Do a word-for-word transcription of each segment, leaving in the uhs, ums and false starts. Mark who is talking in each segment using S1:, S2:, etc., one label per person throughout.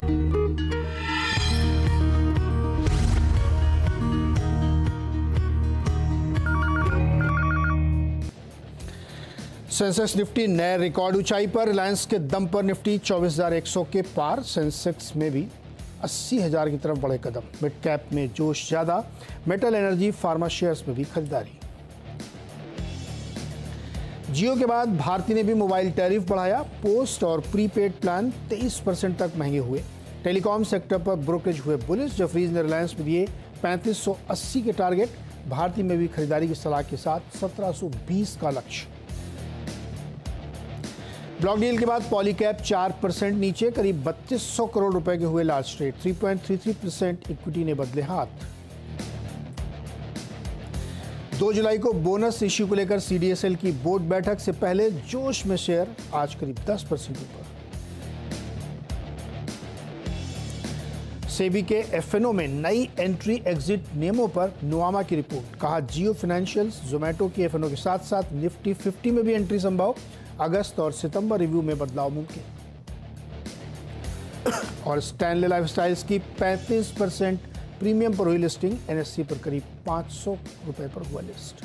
S1: Sensex Nifty नए record ऊंचाई पर। रिलायंस के दम पर निफ्टी चौबीस हज़ार एक सौ के पार। सेंसेक्स में भी अस्सी हज़ार की तरफ बढ़े कदम। मिड कैप में जोश ज्यादा। मेटल एनर्जी फार्मा शेयर्स में भी खरीदारी। जियो के बाद भारती ने भी मोबाइल टैरिफ बढ़ाया। पोस्ट और प्रीपेड प्लान तेईस परसेंट तक महंगे हुए। टेलीकॉम सेक्टर पर ब्रोकरेज हुए बुलिश। जफरीज ने रिलायंस में दिए पैंतीस सौ अस्सी के टारगेट। भारती में भी खरीदारी की सलाह के साथ सत्रह सौ बीस का लक्ष्य। ब्लॉक डील के बाद पॉलीकैप चार परसेंट नीचे, करीब बत्तीस सौ करोड़ रुपए के हुए लास्ट ट्रेड। तीन पॉइंट तीन तीन परसेंट इक्विटी ने बदले हाथ। दो जुलाई को बोनस इश्यू को लेकर सीडीएसएल की बोर्ड बैठक से पहले जोश में शेयर, आज करीब दस परसेंट ऊपर। सेबी के एफएनओ में नई एंट्री एग्जिट नियमों पर नुआमा की रिपोर्ट। कहा जियो फाइनेंशियल्स, जोमेटो की एफएनओ के साथ साथ निफ्टी पचास में भी एंट्री संभव। अगस्त और सितंबर रिव्यू में बदलाव मुमकिन। और स्टैनले लाइफस्टाइल्स की पैंतीस परसेंट प्रीमियम पर हुई लिस्टिंग। एनएससी पर करीब पाँच सौ रुपए पर हुआ लिस्ट।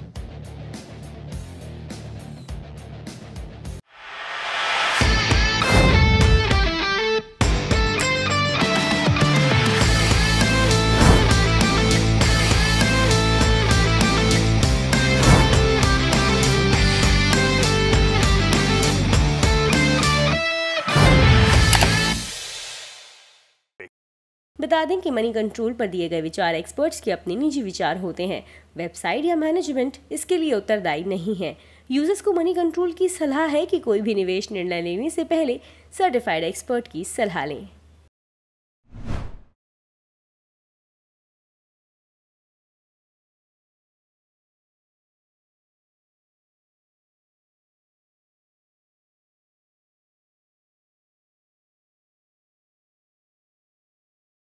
S2: बता दें कि मनी कंट्रोल पर दिए गए विचार एक्सपर्ट्स के अपने निजी विचार होते हैं। वेबसाइट या मैनेजमेंट इसके लिए उत्तरदायी नहीं है। यूजर्स को मनी कंट्रोल की सलाह है कि कोई भी निवेश निर्णय लेने से पहले सर्टिफाइड एक्सपर्ट की सलाह लें।